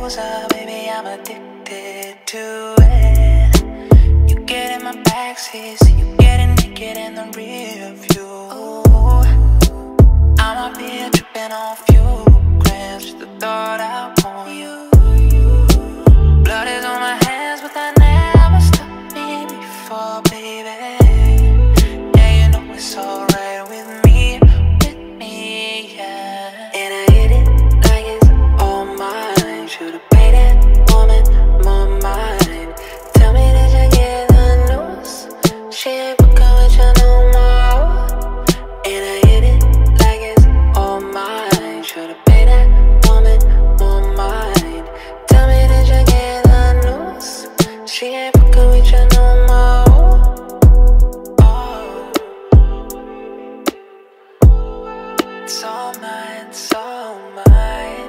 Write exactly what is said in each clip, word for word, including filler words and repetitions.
closer, baby, I'm addicted to it. You get in my backseat, so you getting naked in the rear view. I'ma be trippin off you, grams, just the thought I want you. Blood is on my hands, but that never stopped me before, baby. Yeah, you know it's alright with me, with me, yeah. And I hit it like it's all mine. Should've paid that woman more mind. Tell me, did you get the news? She ain't fuckin' with you no more. And I hit it like it's all mine. Should've paid that woman more mind. Tell me, did you get the news? She ain't fuckin' with you no more. It's all mine, it's all mine.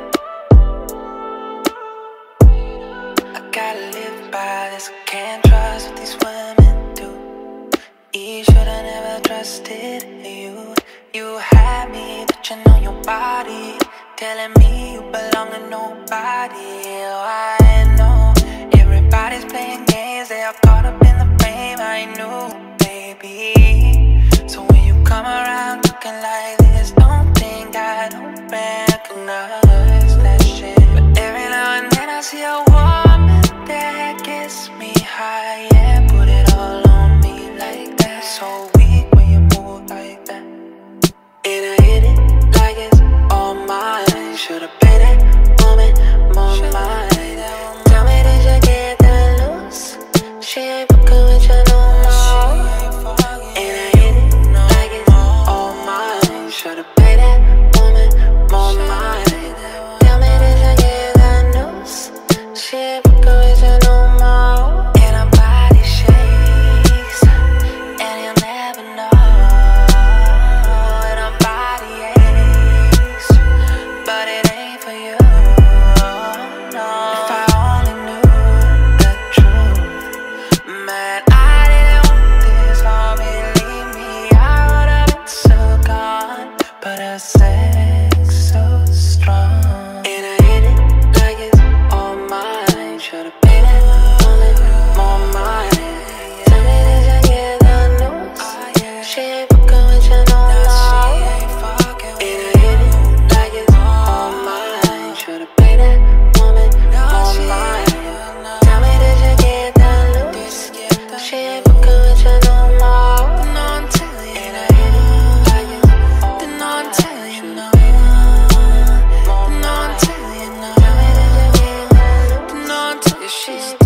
I gotta live by this, I can't trust what these women do. You should've never trusted you. You had me touching on your body, telling me you belong to nobody. Oh, I know everybody's playing games, they are caught up in the frame. I knew, baby. So when you come around looking like this, don't think I don't recognize that shit. But every now and then I see a woman that gets me high, yeah, put it all on me like that. So weak when you move like that. And I hit it like it's all mine. Should've paid that woman more mind. Tell me, did you get that loose? She ain't fuckin' with you no more. And I hit it like it's all mine. Should've paid that woman more mind. Tell me, did you get that news? She ain't fuckin' with you no more. And her body shakes, and you'll never know. And her body aches, but it ain't for you, no. If I only knew the truth, man, I didn't want this, oh, believe me, I would've been so gone. But her sex so strong. And I hit it like it's all mine. Should've paid that woman more mind. Tell me, did you get the news? She ain't fuckin' with you no more. And I hit it like it's all mine. Should've paid that woman more mind. Tell me, did you get the news? She ain't fuckin' with you no more. And I hit it like it's all mine. She's